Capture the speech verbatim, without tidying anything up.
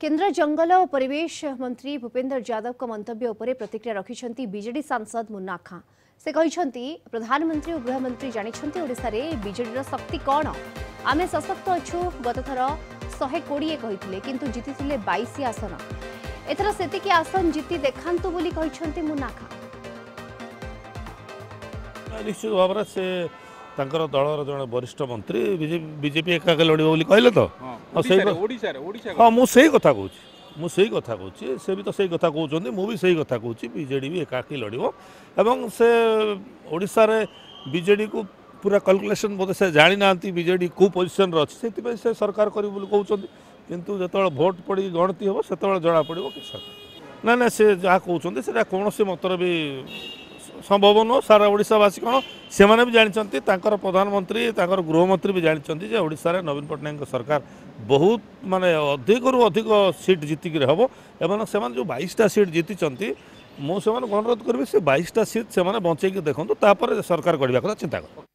केंद्र जंगल और परिवेश मंत्री भूपेंद्र यादव का मंतव्य उपरे प्रतिक्रिया रखिछंती बीजेडी सांसद मुन्ना खां। से कहिछंती प्रधानमंत्री और गृहमंत्री जानिछंती ओडिसा रे बीजेडी रो शक्ति कौन। आमे सशक्त अछु गत थर शहे कोड़े कहिथिले किंतु जीतिथिले बाईस आसन। एथर सेतिकी आसन जीति देखांतु बोली कहिछंती मुन्ना खां। निश्चित भाव से तांकर दलर जन वरिष्ठ मंत्री बीजेपी एकाके लड़ बोली कहले तो हाँ मुझे कथा कहूँ मुझे कथा कहूँ से भी तो सही कथा कहते मुझे सही कथा कहूँ बीजेडी भी एकाकी लड़ एवं से ओडिशा रे बीजेडी को पूरा कैलकुलेशन बोधे से जानी ना बीजेडी को पोजिशन अच्छे से सरकार कर किंतु जो भोट पड़ी गणति हम से जना पड़ो कि सरकार ना ना से जहाँ कहते से कौन से मतर भी संभव नुह। सारा ओडिशावासी कौन से मैंने भी जानते प्रधानमंत्री गृहमंत्री भी जानते ओडिशा रे नवीन पट्टनायक सरकार बहुत माने अधिक रु अधिक सीट जीतिक हम एवं से जो बाईसटा सीट जीति मुझे अनुरोध करी से बाईसटा सीट से बंचेक देखूँ तापर सरकार गढ़ा चिंता कर।